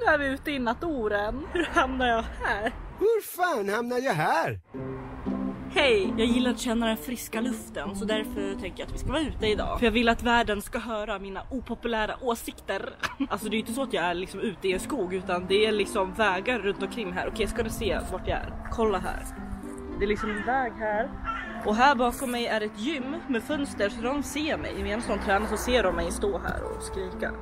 Nu är vi ute i naturen. Hur hamnar jag här? Hur fan hamnar jag här? Hej, jag gillar att känna den friska luften, så därför tänker jag att vi ska vara ute idag. För jag vill att världen ska höra mina opopulära åsikter. Alltså det är inte så att jag är liksom ute i en skog, utan det är liksom vägar runt omkring här. Okej, ska du se vart jag är? Kolla här. Det är liksom en väg här. Och här bakom mig är ett gym med fönster, så de ser mig. Medan de tränar så ser de mig stå här och skrika.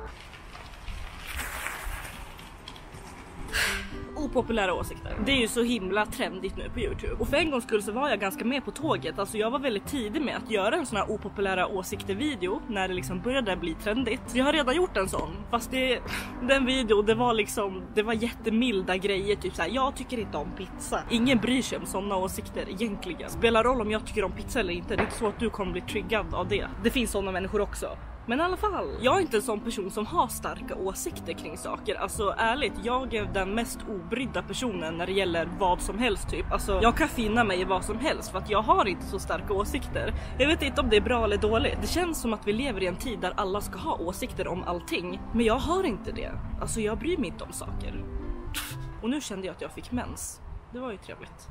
Opopulära åsikter. Det är ju så himla trendigt nu på YouTube. Och för en gångs skull så var jag ganska med på tåget. Alltså jag var väldigt tidig med att göra en sån här opopulära åsikter video när det liksom började bli trendigt. Så jag har redan gjort en sån. Fast den videon, det var jättemilda grejer. Typ såhär, jag tycker inte om pizza. Ingen bryr sig om såna åsikter egentligen. Spelar roll om jag tycker om pizza eller inte. Det är inte så att du kommer bli triggad av det. Det finns såna människor också. Men i alla fall, jag är inte en sån person som har starka åsikter kring saker. Alltså ärligt, jag är den mest obrydda personen när det gäller vad som helst typ. Alltså jag kan finna mig i vad som helst för att jag har inte så starka åsikter. Jag vet inte om det är bra eller dåligt. Det känns som att vi lever i en tid där alla ska ha åsikter om allting. Men jag har inte det. Alltså jag bryr mig inte om saker. Och nu kände jag att jag fick mens. Det var ju trevligt.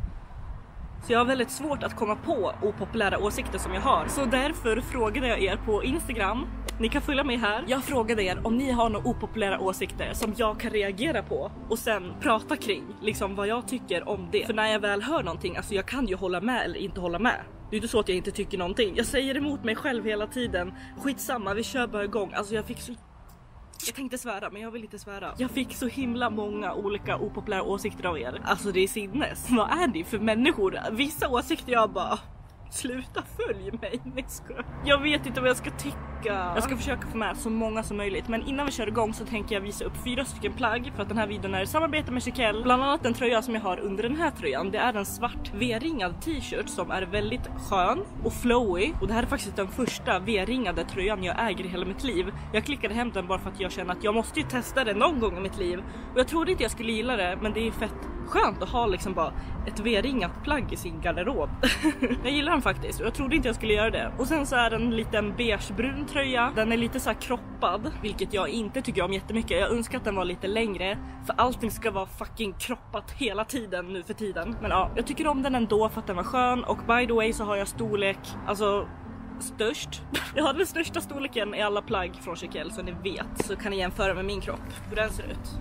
Så jag har väldigt svårt att komma på opopulära åsikter som jag har. Så därför frågade jag er på Instagram. Ni kan följa mig här. Jag frågade er om ni har några opopulära åsikter som jag kan reagera på. Och sen prata kring liksom vad jag tycker om det. För när jag väl hör någonting, alltså jag kan ju hålla med eller inte hålla med. Det är inte så att jag inte tycker någonting. Jag säger emot mig själv hela tiden. Skitsamma, vi kör bara igång. Alltså jag tänkte svära, men jag vill inte svära. Jag fick så himla många olika opopulära åsikter av er. Alltså det är sinnes. Vad är det för människor? Vissa åsikter jag bara... Sluta följ mig. Jag vet inte vad jag ska tycka. Jag ska försöka få med så många som möjligt. Men innan vi kör igång så tänker jag visa upp 4 stycken plagg. För att den här videon är i samarbete med Chiquelle. Bland annat den tröja som jag har under den här tröjan. Det är en svart V-ringad t-shirt som är väldigt skön och flowy. Och det här är faktiskt den första V-ringade tröjan jag äger i hela mitt liv. Jag klickade hem den bara för att jag känner att jag måste ju testa det någon gång i mitt liv. Och jag trodde inte jag skulle gilla det, men det är fett skönt att ha liksom bara ett V-ringat plagg i sin garderob. Jag gillar den faktiskt och jag trodde inte jag skulle göra det. Och sen så är den en liten beigebrun tröja. Den är lite så här kroppad, vilket jag inte tycker om jättemycket. Jag önskar att den var lite längre, för allting ska vara fucking kroppat hela tiden nu för tiden. Men ja, jag tycker om den ändå för att den var skön. Och by the way så har jag storlek, alltså störst. Jag har den största storleken i alla plagg från Chiquelle, så ni vet. Så kan ni jämföra med min kropp, hur den ser ut.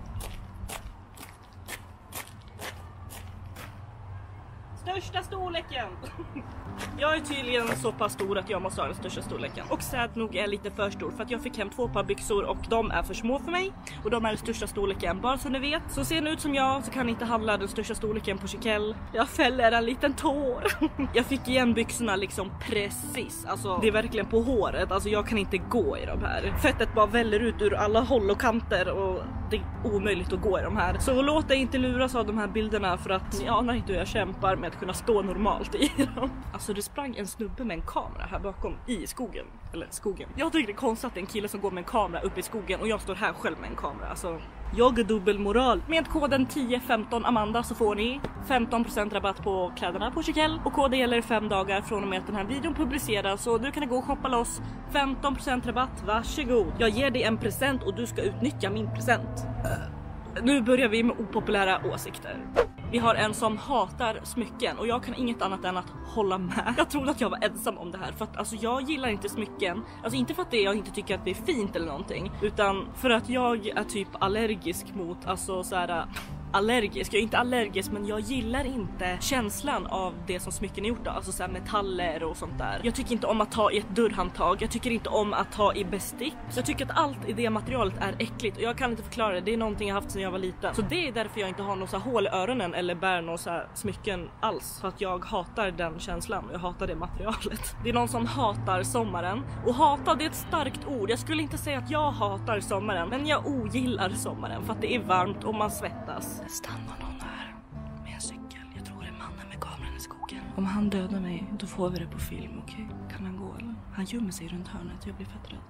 Största storleken. Jag är tydligen så pass stor att jag måste ha den största storleken. Och sad nog är jag lite för stor, för att jag fick hem 2 par byxor och de är för små för mig. Och de är den största storleken, bara så ni vet. Så ser ni ut som jag så kan ni inte handla den största storleken på Chiquelle. Jag fäller en liten tår. Jag fick igen byxorna liksom precis. Alltså det är verkligen på håret. Alltså jag kan inte gå i de här. Fettet bara väller ut ur alla håll och kanter och det är omöjligt att gå i de här. Så låt dig inte luras av de här bilderna, för att ni anar inte hur jag kämpar med att kunna stå normalt i dem. Alltså det sprang en snubbe med en kamera här bakom i skogen. Eller skogen. Jag tycker det är konstigt att en kille som går med en kamera upp i skogen och jag står här själv med en kamera. Alltså jag är dubbelmoral. Med koden 1015 Amanda så får ni 15% rabatt på kläderna på Chiquelle. Och koden gäller 5 dagar från och med att den här videon publiceras. Så du kan gå och shoppa loss 15% rabatt, varsågod. Jag ger dig en present och du ska utnyttja min present. Nu börjar vi med opopulära åsikter. Vi har en som hatar smycken och jag kan inget annat än att hålla med. Jag trodde att jag var ensam om det här, för att alltså jag gillar inte smycken. Alltså inte för att jag inte tycker att det är fint eller någonting, utan för att jag är typ allergisk mot, alltså så här, allergisk. Jag är inte allergisk, men jag gillar inte känslan av det som smycken är gjort av. Alltså så här metaller och sånt där. Jag tycker inte om att ta i ett dörrhandtag. Jag tycker inte om att ta i bestick. Så jag tycker att allt i det materialet är äckligt. Och jag kan inte förklara det. Det är någonting jag haft sedan jag var liten. Så det är därför jag inte har några så här hål i öronen eller bär några så här smycken alls. För att jag hatar den känslan. Jag hatar det materialet. Det är någon som hatar sommaren. Och hata, det är ett starkt ord. Jag skulle inte säga att jag hatar sommaren, men jag ogillar sommaren för att det är varmt och man svettas. Stannar någon här med en cykel. Jag tror det är mannen med kameran i skogen. Om han dödar mig, då får vi det på film, okej? Kan han gå eller? Han gömmer sig runt hörnet, jag blir fett rädd.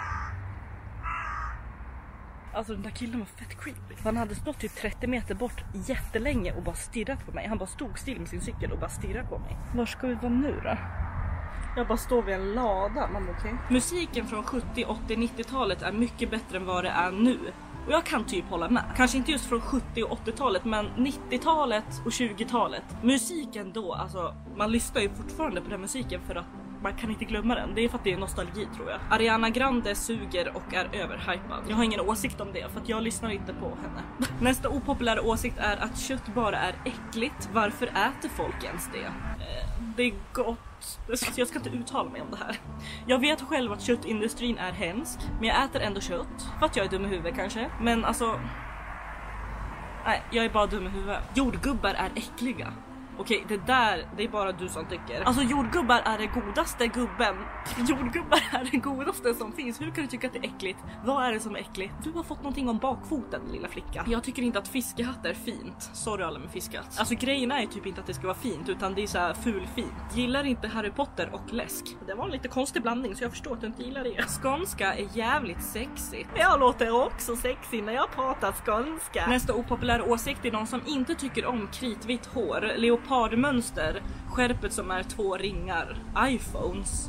Alltså den där killen var fett creepy. Han hade stått typ 30 meter bort jättelänge och bara stirrat på mig. Han bara stod still med sin cykel och bara stirrade på mig. Var ska vi vara nu då? Jag bara står vid en lada, man okej. Musiken från 70, 80, 90-talet är mycket bättre än vad det är nu. Och jag kan typ hålla med. Kanske inte just från 70- och 80-talet, men 90-talet och 20-talet. Musiken då, alltså man lyssnar ju fortfarande på den musiken för att man kan inte glömma den. Det är för att det är nostalgi, tror jag. Ariana Grande suger och är överhypad. Jag har ingen åsikt om det för att jag lyssnar inte på henne. Nästa opopulära åsikt är att kött bara är äckligt. Varför äter folk ens det? Det är gott. Jag ska inte uttala mig om det här. Jag vet själv att köttindustrin är hemsk, men jag äter ändå kött. För att jag är dum i huvudet kanske. Men alltså... nej, jag är bara dum i huvudet. Jordgubbar är äckliga. Okej, det är bara du som tycker. Alltså jordgubbar är det godaste gubben. Jordgubbar är det godaste som finns. Hur kan du tycka att det är äckligt? Vad är det som är äckligt? Du har fått någonting om bakfoten, lilla flicka. Jag tycker inte att fiskehatt är fint. Sorry alla med fiskehatt. Alltså grejerna är typ inte att det ska vara fint, utan det är så här fulfint. Gillar inte Harry Potter och läsk. Det var en lite konstig blandning, så jag förstår att du inte gillar det. Skånska är jävligt sexigt. Jag låter också sexy när jag pratar skånska. Nästa opopulära åsikt är någon som inte tycker om kritvitt hår, leopardmönster, skärpet som är 2 ringar, iPhones.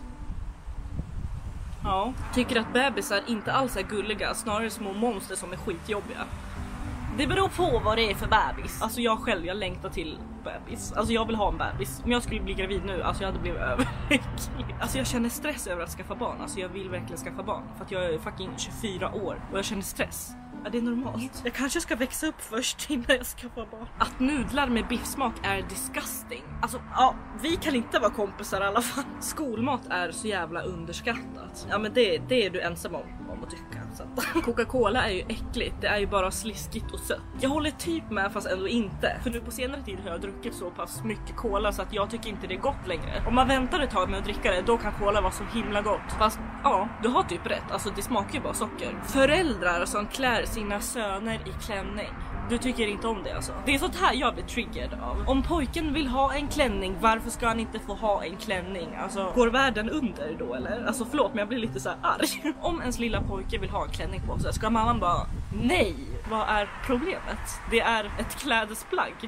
Ja, tycker att bebisar inte alls är gulliga, snarare små monster som är skitjobbiga. Det beror på vad det är för bebis. Alltså jag längtar till bebis. Alltså jag vill ha en bebis. Om jag skulle bli gravid nu, alltså jag hade blivit överlycklig. Alltså jag känner stress över att skaffa barn. Alltså jag vill verkligen skaffa barn. För att jag är fucking 24 år och jag känner stress. Ja, det är normalt. Jag kanske ska växa upp först innan jag skaffar barn. Att nudlar med biffsmak är disgusting. Alltså, ja, vi kan inte vara kompisar i alla fall. Skolmat är så jävla underskattat. Ja, men det är du ensam om att tycka. Så. Coca-Cola är ju äckligt. Det är ju bara sliskigt och sött. Jag håller typ med, fast ändå inte. För nu på senare tid har jag druckit så pass mycket cola så att jag tycker inte det är gott längre. Om man väntar ett tag med att dricka det, då kan cola vara så himla gott. Fast ja, du har typ rätt. Alltså det smakar ju bara socker. Föräldrar som klär sina söner i klänning. Du tycker inte om det alltså. Det är sånt här jag blir triggered av. Om pojken vill ha en klänning, varför ska han inte få ha en klänning? Alltså, går världen under då eller? Alltså förlåt, men jag blir lite så här arg. Om ens lilla pojke vill ha en klänning på sig, ska mamman bara nej. Vad är problemet? Det är ett klädesplagg.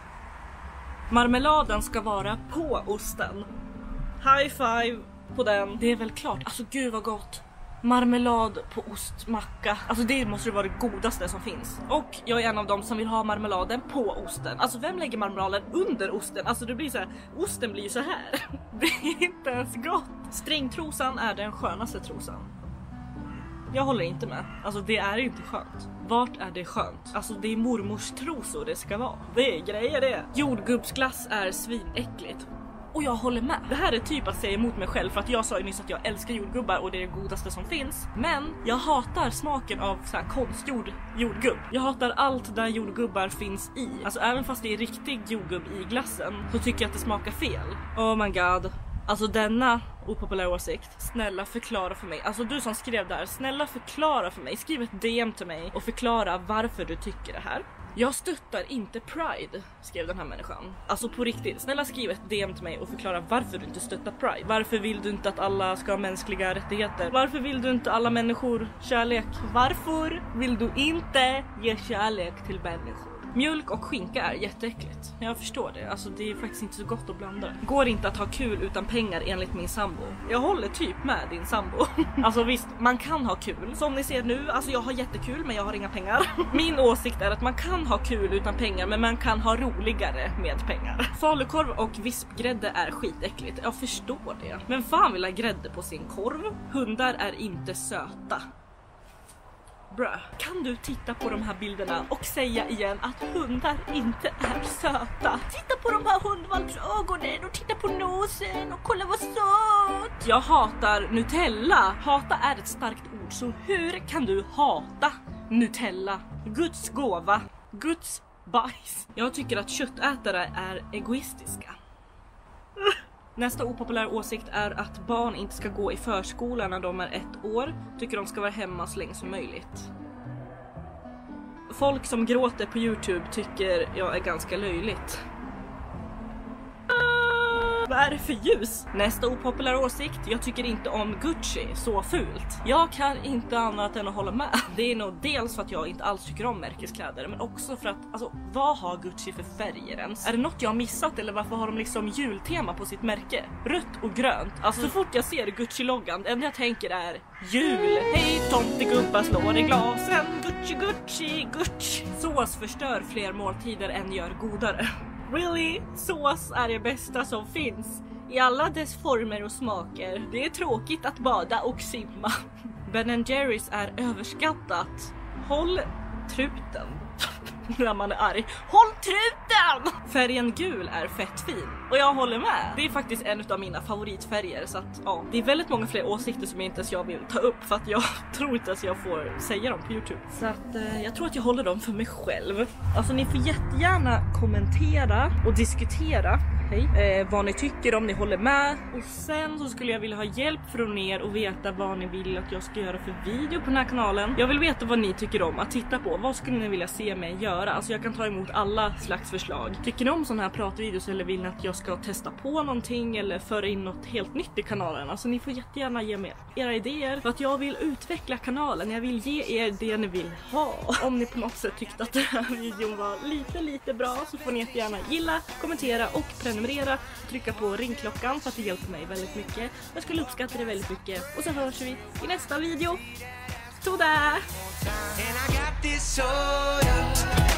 Marmeladen ska vara på osten. High five på den. Det är väl klart. Alltså gud vad gott. Marmelad på ostmacka. Alltså det måste vara det godaste som finns. Och jag är en av dem som vill ha marmeladen på osten. Alltså vem lägger marmeladen under osten? Alltså det blir så här, osten blir ju så här. Det är inte ens gott. Stringtrosan är den skönaste trosan. Jag håller inte med. Alltså det är inte skönt. Vart är det skönt? Alltså det är mormors trosor det ska vara. Det är grejer det. Jordgubbsglass är svinäckligt. Och jag håller med. Det här är typ att säga emot mig själv, för att jag sa ju nyss att jag älskar jordgubbar och det är det godaste som finns. Men jag hatar smaken av så här konstgjord jordgubb. Jag hatar allt där jordgubbar finns i. Alltså även fast det är riktig jordgubb i glassen så tycker jag att det smakar fel. Oh my god. Alltså denna opopulära åsikt. Snälla förklara för mig. Alltså du som skrev där, snälla förklara för mig. Skriv ett DM till mig och förklara varför du tycker det här. Jag stöttar inte Pride, skrev den här människan. Alltså på riktigt, snälla skriv ett DM till mig och förklara varför du inte stöttar Pride. Varför vill du inte att alla ska ha mänskliga rättigheter? Varför vill du inte alla människor kärlek? Varför vill du inte ge kärlek till människor? Mjölk och skinka är jätteäckligt. Jag förstår det. Alltså det är faktiskt inte så gott att blanda. Går inte att ha kul utan pengar enligt min sambo. Jag håller typ med din sambo. Alltså visst, man kan ha kul. Som ni ser nu, alltså jag har jättekul men jag har inga pengar. Min åsikt är att man kan ha kul utan pengar, men man kan ha roligare med pengar. Falukorv och vispgrädde är skitäckligt. Jag förstår det. Men fan vill ha grädde på sin korv? Hundar är inte söta. Bruh. Kan du titta på de här bilderna och säga igen att hundar inte är söta? Titta på de här hundvalpsögonen och titta på nosen och kolla vad söt! Jag hatar Nutella. Hata är ett starkt ord, så hur kan du hata Nutella? Guds gåva. Guds bajs. Jag tycker att köttätare är egoistiska. Nästa opopulära åsikt är att barn inte ska gå i förskolan när de är 1 år. Tycker de ska vara hemma så länge som möjligt. Folk som gråter på YouTube tycker jag är ganska löjligt. Vad är det för ljus? Nästa opopulära åsikt. Jag tycker inte om Gucci. Så fult. Jag kan inte annat än att hålla med. Det är nog dels för att jag inte alls tycker om märkeskläder, men också för att, alltså, vad har Gucci för färger ens? Är det något jag har missat, eller varför har de liksom jultema på sitt märke? Rött och grönt. Alltså så fort jag ser Gucci-loggan, det enda jag tänker är jul. Hej tomtegubbar, slår i glasen. Gucci, Gucci, Gucci. Sås förstör fler måltider än gör godare. Really? Sås är det bästa som finns. I alla dess former och smaker. Det är tråkigt att bada och simma. Ben & Jerry's är överskattat. Håll truten. När man är arg. Håll truten! Färgen gul är fett fin. Och jag håller med. Det är faktiskt en av mina favoritfärger. Så att, ja, det är väldigt många fler åsikter som inte ens jag vill ta upp. För att jag tror inte att jag får säga dem på YouTube. Så att jag tror att jag håller dem för mig själv. Alltså ni får jättegärna kommentera och diskutera. Hej. Vad ni tycker, om ni håller med. Och sen så skulle jag vilja ha hjälp från er och veta vad ni vill att jag ska göra för video på den här kanalen. Jag vill veta vad ni tycker om att titta på. Vad skulle ni vilja se mig göra? Alltså jag kan ta emot alla slags förslag. Tycker ni om sådana här pratvideos, eller vill ni att jag ska testa på någonting eller föra in något helt nytt i kanalen? Alltså ni får jättegärna ge mig era idéer, för att jag vill utveckla kanalen. Jag vill ge er det ni vill ha. Om ni på något sätt tyckte att den här videon var lite bra, så får ni jättegärna gilla, kommentera och prenumerera. Trycka på ringklockan för att det hjälper mig väldigt mycket. Jag skulle uppskatta det väldigt mycket. Och så hörs vi i nästa video. Sådär!